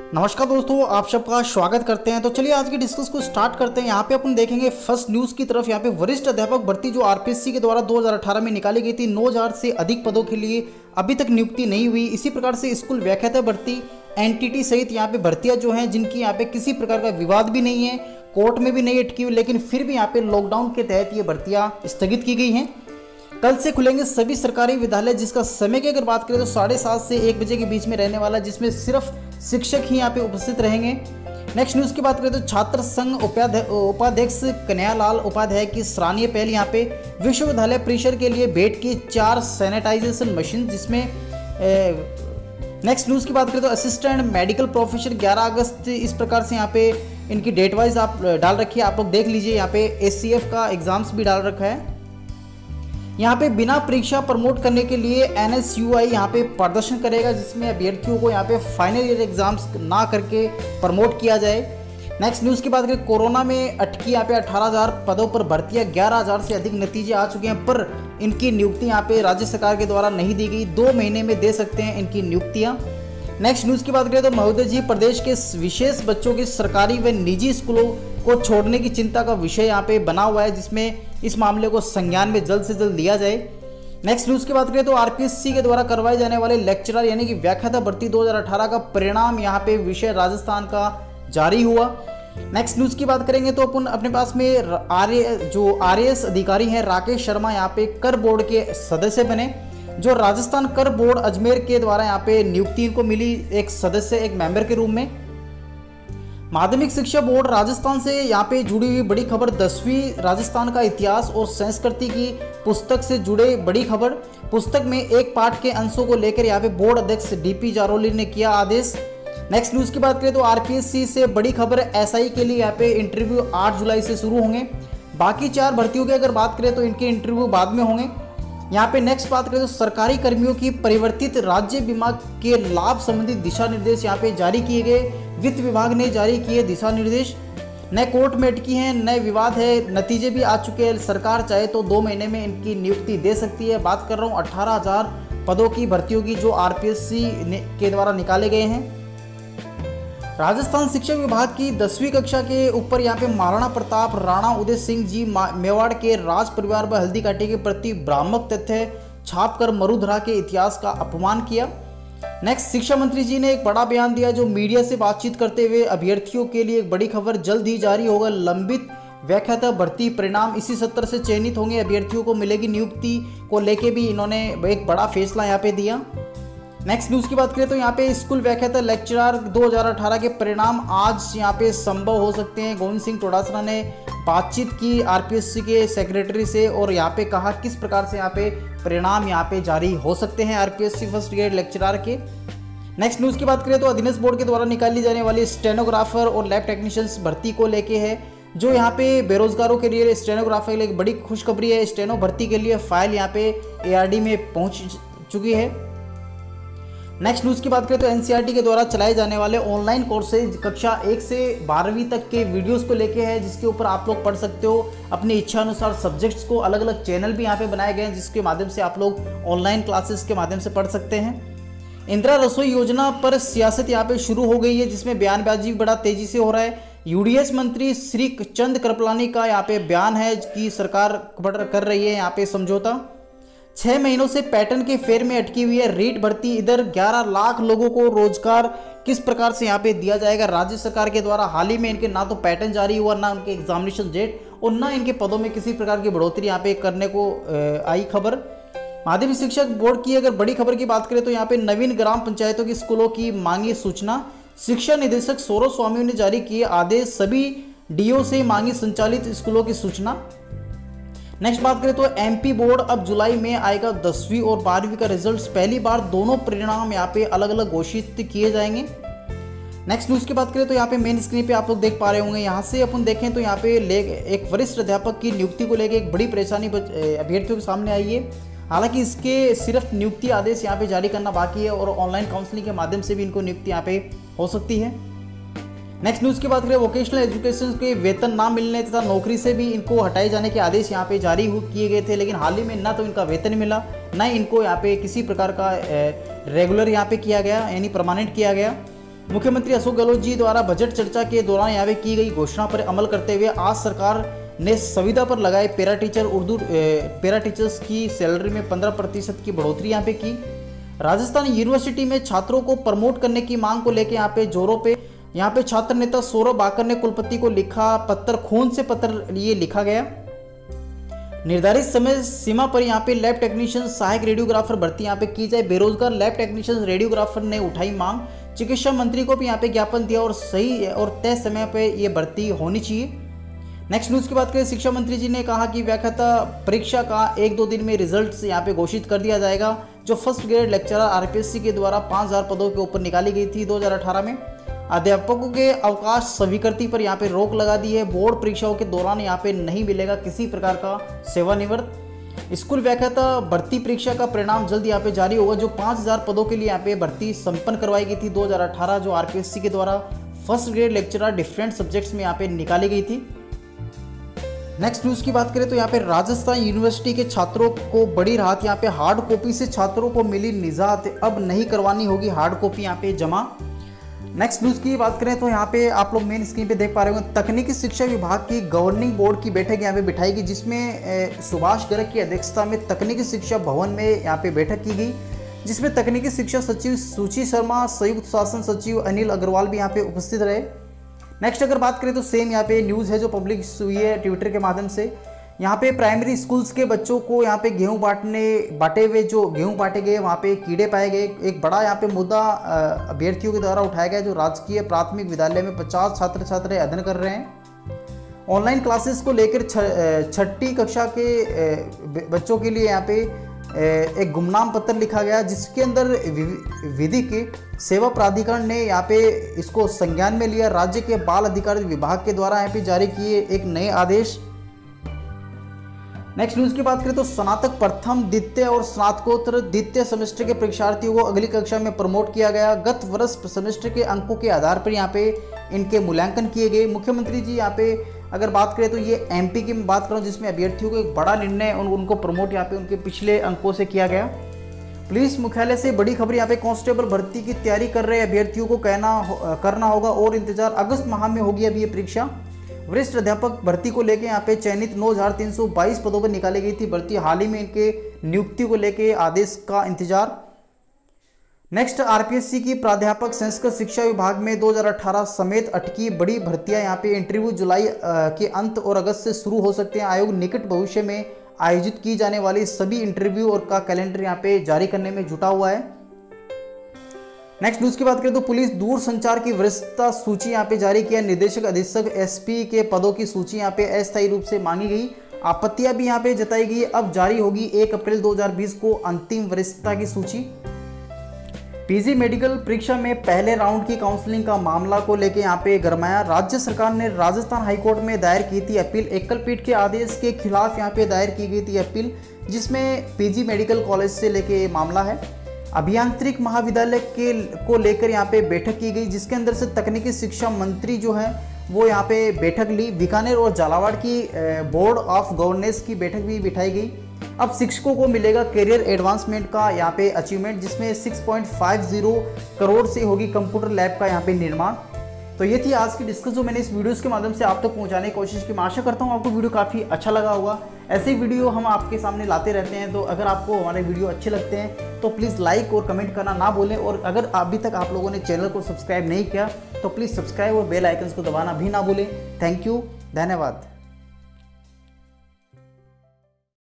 नमस्कार दोस्तों, आप सबका स्वागत करते हैं। तो चलिए आज की डिस्कस को स्टार्ट करते हैं। यहाँ पे अपन देखेंगे फर्स्ट न्यूज़ की तरफ। यहाँ पे वरिष्ठ अध्यापक भर्ती जो आरपीएससी के द्वारा 2018 में निकाली गई थी, 9000 से अधिक पदों के लिए अभी तक नियुक्ति नहीं हुई। इसी प्रकार से स्कूल व्याख्याता भर्ती, एनटीटी सहित यहाँ पे भर्तियाँ जो हैं जिनकी यहाँ पे किसी प्रकार का विवाद भी नहीं है, कोर्ट में भी नहीं अटकी हुई, लेकिन फिर भी यहाँ पे लॉकडाउन के तहत ये भर्तियाँ स्थगित की गई हैं। कल से खुलेंगे सभी सरकारी विद्यालय, जिसका समय की अगर बात करें तो 7:30 से 1 बजे के बीच में रहने वाला, जिसमें सिर्फ शिक्षक ही यहाँ पे उपस्थित रहेंगे। नेक्स्ट न्यूज़ की बात करें तो छात्र संघ उपाध्यक्ष कन्हैयालाल उपाध्याय की सराहनीय पहल। यहाँ पे विश्वविद्यालय परिसर के लिए भेंट की 4 सैनिटाइजेशन मशीन, जिसमें नेक्स्ट न्यूज़ की बात करें तो असिस्टेंट मेडिकल प्रोफेसर 11 अगस्त, इस प्रकार से यहाँ पे इनकी डेट वाइज आप डाल रखी है। आप लोग देख लीजिए, यहाँ पे एससीएफ का एग्जाम्स भी डाल रखा है। यहाँ पे बिना परीक्षा प्रमोट करने के लिए एनएसयूआई यहाँ पे प्रदर्शन करेगा, जिसमें अभ्यर्थियों को यहाँ पे फाइनल ईयर एग्जाम्स ना करके प्रमोट किया जाए। नेक्स्ट न्यूज़ की बात करें, कोरोना में अटकी यहाँ पे 18,000 पदों पर भर्तियाँ, 11,000 से अधिक नतीजे आ चुके हैं, पर इनकी नियुक्ति यहाँ पे राज्य सरकार के द्वारा नहीं दी गई। 2 महीने में दे सकते हैं इनकी नियुक्तियाँ। नेक्स्ट न्यूज़ की बात करें तो महोदय जी, प्रदेश के विशेष बच्चों के सरकारी व निजी स्कूलों को छोड़ने की चिंता का विषय यहाँ पे बना हुआ है, जिसमें इस मामले को संज्ञान में जल्द से जल्द लिया जाए। नेक्स्ट न्यूज़ की बात करें तो आरपीएससी के द्वारा करवाए जाने वाले लेक्चरर यानी कि व्याख्याता भर्ती 2018 का परिणाम यहाँ पे विषय राजस्थान का जारी हुआ। नेक्स्ट न्यूज़ की बात करेंगे तो अपन अपने पास में आरएएस अधिकारी हैं राकेश शर्मा, यहाँ पे कर बोर्ड के सदस्य बने। जो राजस्थान कर बोर्ड अजमेर के द्वारा यहाँ पे नियुक्ति को मिली एक सदस्य, एक मेंबर के रूप में। माध्यमिक शिक्षा बोर्ड राजस्थान से यहाँ पे जुड़ी हुई बड़ी खबर, 10वीं राजस्थान का इतिहास और संस्कृति की पुस्तक से जुड़े बड़ी खबर। पुस्तक में एक पाठ के अंशों को लेकर यहाँ पे बोर्ड अध्यक्ष डीपी जारोली ने किया आदेश। नेक्स्ट न्यूज़ की बात करें तो आरपीएससी से बड़ी खबर, एसआई के लिए यहाँ पे इंटरव्यू 8 जुलाई से शुरू होंगे। बाकी 4 भर्तियों की अगर बात करें तो इनके इंटरव्यू बाद में होंगे। यहाँ पे नेक्स्ट बात करें तो सरकारी कर्मियों की परिवर्तित राज्य बीमा के लाभ संबंधी दिशा निर्देश यहाँ पे जारी किए गए। वित्त विभाग ने जारी किए दिशा निर्देश। नए कोर्ट में अटकी हैं, नए विवाद है, नतीजे भी आ चुके हैं। सरकार चाहे तो 2 महीने में इनकी नियुक्ति दे सकती है। बात कर रहा हूँ 18,000 पदों की भर्तियों की, जो आरपीएससी के द्वारा निकाले गए हैं। राजस्थान शिक्षा विभाग की 10वीं कक्षा के ऊपर यहाँ पे महाराणा प्रताप राणा उदय सिंह जी मेवाड़ के राज परिवार व हल्दी घाटी के प्रति भ्रामक तथ्य छापकर मरुधरा के इतिहास का अपमान किया। नेक्स्ट, शिक्षा मंत्री जी ने एक बड़ा बयान दिया, जो मीडिया से बातचीत करते हुए अभ्यर्थियों के लिए एक बड़ी खबर, जल्द ही जारी होगा लंबित व्याख्याता भर्ती परिणाम, इसी सत्र से चयनित होंगे अभ्यर्थियों को मिलेगी नियुक्ति को लेके भी इन्होंने एक बड़ा फैसला यहाँ पे दिया। नेक्स्ट न्यूज़ की बात करें तो यहाँ पे स्कूल व्याख्याता लेक्चरर 2018 के परिणाम आज यहाँ पे संभव हो सकते हैं। गोविंद सिंह चौटासरा ने बातचीत की आरपीएससी के सेक्रेटरी से और यहाँ पे कहा किस प्रकार से यहाँ पे परिणाम यहाँ पे जारी हो सकते हैं आरपीएससी फर्स्ट ग्रेड लेक्चरर के। नेक्स्ट न्यूज़ की बात करें तो अधीनस्थ बोर्ड के द्वारा निकाली जाने वाली स्टेनोग्राफर और लैब टेक्नीशियंस भर्ती को लेके है, जो यहाँ पे बेरोजगारों के लिए स्टेनोग्राफर के लिए बड़ी खुशखबरी है। स्टेनो भर्ती के लिए फाइल यहाँ पे एआरडी में पहुँच चुकी है। नेक्स्ट न्यूज़ की बात करें तो एनसीईआरटी के द्वारा चलाए जाने वाले ऑनलाइन कोर्सेज कक्षा 1 से 12वीं तक के वीडियोस को लेके है, जिसके ऊपर आप लोग पढ़ सकते हो अपनी इच्छा अनुसार सब्जेक्ट्स को। अलग अलग चैनल भी यहाँ पे बनाए गए हैं, जिसके माध्यम से आप लोग ऑनलाइन क्लासेस के माध्यम से पढ़ सकते हैं। इंदिरा रसोई योजना पर सियासत यहाँ पे शुरू हो गई है, जिसमें बयानबाजी बड़ा तेजी से हो रहा है। यूडीएस मंत्री श्री चंद कृपलानी का यहाँ पे बयान है कि सरकार कर रही है यहाँ पे समझौता। 6 महीनों से पैटर्न के फेर में अटकी हुई है रीट भर्ती। इधर 11 लाख लोगों को रोजगार किस प्रकार से यहाँ पे दिया जाएगा राज्य सरकार के द्वारा। हाल ही में इनके ना तो पैटर्न जारी हुआ, ना उनके एग्जामिनेशन डेट, और ना इनके पदों में किसी प्रकार की बढ़ोतरी यहाँ पे करने को आई खबर। माध्यमिक शिक्षक बोर्ड की अगर बड़ी खबर की बात करें तो यहाँ पे नवीन ग्राम पंचायतों की स्कूलों की मांगी सूचना। शिक्षा निदेशक सौरभ स्वामी ने जारी किए आदेश, सभी डीओ से मांगी संचालित स्कूलों की सूचना। नेक्स्ट बात करें तो एमपी बोर्ड अब जुलाई में आएगा 10वीं और 12वीं का रिजल्ट। पहली बार दोनों परिणाम यहाँ पे अलग अलग घोषित किए जाएंगे। नेक्स्ट न्यूज़ की बात करें तो यहाँ पे मेन स्क्रीन पे आप लोग देख पा रहे होंगे। यहाँ से अपन देखें तो यहाँ पे एक वरिष्ठ अध्यापक की नियुक्ति को लेकर एक बड़ी परेशानी अभ्यर्थियों के सामने आई है। हालांकि इसके सिर्फ नियुक्ति आदेश यहाँ पे जारी करना बाकी है और ऑनलाइन काउंसलिंग के माध्यम से भी इनको नियुक्ति यहाँ पे हो सकती है। नेक्स्ट न्यूज़ की बात करें, वोकेशनल एजुकेशन के वेतन ना मिलने तथा नौकरी से भी इनको हटाए जाने के आदेश यहाँ पे जारी किए गए थे, लेकिन हाल ही में ना तो इनका वेतन मिला, ना इनको यहाँ पे किसी प्रकार का रेगुलर यहाँ पे किया गया यानी परमानेंट किया गया। मुख्यमंत्री अशोक गहलोत जी द्वारा बजट चर्चा के दौरान यहाँ पे की गई घोषणा पर अमल करते हुए आज सरकार ने संविदा पर लगाए पैरा टीचर्स की सैलरी में 15% की बढ़ोतरी यहाँ पे की। राजस्थान यूनिवर्सिटी में छात्रों को प्रमोट करने की मांग को लेकर यहाँ पे जोरों पे यहाँ पे छात्र नेता सौरभ बाकर ने कुलपति को लिखा पत्र, खून से पत्र ये लिखा गया। निर्धारित समय सीमा पर यहाँ पे लैब टेक्नीशियन सहायक रेडियोग्राफर भर्ती यहाँ पे की जाए। बेरोजगार लैब टेक्नीशियन रेडियोग्राफर ने उठाई मांग, चिकित्सा मंत्री को भी यहाँ पे ज्ञापन दिया और सही और तय समय पे ये भर्ती होनी चाहिए। नेक्स्ट न्यूज़ की बात करें, शिक्षा मंत्री जी ने कहा कि व्याख्याता परीक्षा का 1-2 दिन में रिजल्ट यहाँ पे घोषित कर दिया जाएगा। जो फर्स्ट ग्रेड लेक्चरर आरपीएससी के द्वारा 5000 पदों के ऊपर निकाली गई थी 2018 में। अध्यापकों के अवकाश स्वीकृति पर यहाँ पे रोक लगा दी है। बोर्ड परीक्षाओं के दौरान यहाँ पे नहीं मिलेगा किसी प्रकार का सेवानिवृत्त। स्कूल व्याख्याता भर्ती परीक्षा का परिणाम जल्द यहाँ पे जारी होगा। जो 5000 पदों के लिए यहाँ पे भर्ती संपन्न करवाई गई थी 2018, जो आरपीएससी के द्वारा first grade lecturer different subjects में यहाँ पे निकाली गई थी। नेक्स्ट न्यूज़ की बात करें तो यहाँ पे राजस्थान यूनिवर्सिटी के छात्रों को बड़ी राहत। यहाँ पे हार्ड कॉपी से छात्रों को मिली निजात, अब नहीं करवानी होगी हार्ड कॉपी यहाँ पे जमा। नेक्स्ट न्यूज़ की बात करें तो यहाँ पे आप लोग मेन स्क्रीन पे देख पा रहे होंगे, तकनीकी शिक्षा विभाग की गवर्निंग बोर्ड की बैठक यहाँ पे बिठाई गई, जिसमें सुभाष गर्ग की अध्यक्षता में तकनीकी शिक्षा भवन में यहाँ पे बैठक की गई, जिसमें तकनीकी शिक्षा सचिव सुची शर्मा, संयुक्त शासन सचिव अनिल अग्रवाल भी यहाँ पे उपस्थित रहे। नेक्स्ट अगर बात करें तो सेम यहाँ पे न्यूज़ है जो पब्लिक हुई है ट्विटर के माध्यम से। यहाँ पे प्राइमरी स्कूल्स के बच्चों को यहाँ पे गेहूँ बांटे हुए जो गेहूँ बांटे गए वहाँ पे कीड़े पाए गए। एक बड़ा यहाँ पे मुद्दा अभ्यर्थियों के द्वारा उठाया गया, जो राजकीय प्राथमिक विद्यालय में 50 छात्र छात्राएं अध्ययन कर रहे हैं। ऑनलाइन क्लासेस को लेकर 6ठी कक्षा के बच्चों के लिए यहाँ पे एक गुमनाम पत्र लिखा गया, जिसके अंदर विधिक सेवा प्राधिकरण ने यहाँ पे इसको संज्ञान में लिया। राज्य के बाल अधिकार विभाग के द्वारा यहाँ पे जारी किए एक नए आदेश। नेक्स्ट न्यूज़ की बात करें तो स्नातक प्रथम, द्वितीय और स्नातकोत्तर द्वितीय सेमेस्टर के परीक्षार्थियों को अगली कक्षा में प्रमोट किया गया। गत वर्ष सेमेस्टर के अंकों के आधार पर यहाँ पे इनके मूल्यांकन किए गए। मुख्यमंत्री जी यहाँ पे अगर बात करें तो ये एमपी की मैं बात करूँ, जिसमें अभ्यर्थियों को एक बड़ा निर्णय उनको प्रमोट यहाँ पे उनके पिछले अंकों से किया गया। पुलिस मुख्यालय से बड़ी खबर यहाँ पे, कांस्टेबल भर्ती की तैयारी कर रहे अभ्यर्थियों को करना होगा और इंतजार, अगस्त माह में होगी अभी ये परीक्षा। वरिष्ठ अध्यापक भर्ती को लेकर यहाँ पे चयनित 9322 पदों पर निकाली गई थी भर्ती। हाल ही में इनके नियुक्ति को लेकर आदेश का इंतजार। नेक्स्ट आरपीएससी की प्राध्यापक संस्कृत शिक्षा विभाग में 2018 समेत अटकी बड़ी भर्तियां। यहाँ पे इंटरव्यू जुलाई के अंत और अगस्त से शुरू हो सकते हैं। आयोग निकट भविष्य में आयोजित की जाने वाली सभी इंटरव्यू और का कैलेंडर यहाँ पे जारी करने में जुटा हुआ है। नेक्स्ट न्यूज़ की बात करें तो पुलिस दूर संचार की वरिष्ठता सूची यहाँ पे जारी किया। निदेशक अधीक्षक एसपी के पदों की सूची यहाँ पे अस्थायी रूप से मांगी गई। आपत्तियां भी यहाँ पे जताई गई। अब जारी होगी 1 अप्रैल 2020 को अंतिम वरिष्ठता की सूची। पीजी मेडिकल परीक्षा में पहले राउंड की काउंसलिंग का मामला को लेकर यहाँ पे गरमाया। राज्य सरकार ने राजस्थान हाईकोर्ट में दायर की थी अपील। एकल पीठ के आदेश के खिलाफ यहाँ पे दायर की गई थी अपील, जिसमें पीजी मेडिकल कॉलेज से लेके मामला है। अभियांत्रिक महाविद्यालय को लेकर यहाँ पे बैठक की गई, जिसके अंदर से तकनीकी शिक्षा मंत्री जो है वो यहाँ पे बैठक ली। बीकानेर और झालावाड़ की बोर्ड ऑफ गवर्नेंस की बैठक भी बिठाई गई। अब शिक्षकों को मिलेगा करियर एडवांसमेंट का यहाँ पे अचीवमेंट, जिसमें 6.50 करोड़ से होगी कंप्यूटर लैब का यहाँ पे निर्माण। तो ये थी आज की डिस्कस जो मैंने इस वीडियोस के माध्यम से आप तक पहुंचाने की कोशिश की। मैं आशा करता हूँ आपको वीडियो काफ़ी अच्छा लगा होगा। ऐसे वीडियो हम आपके सामने लाते रहते हैं, तो अगर आपको हमारे वीडियो अच्छे लगते हैं तो प्लीज़ लाइक और कमेंट करना ना भूलें। और अगर अभी तक आप लोगों ने चैनल को सब्सक्राइब नहीं किया तो प्लीज़ सब्सक्राइब और बेल आइकन्स को दबाना भी ना भूलें। थैंक यू, धन्यवाद।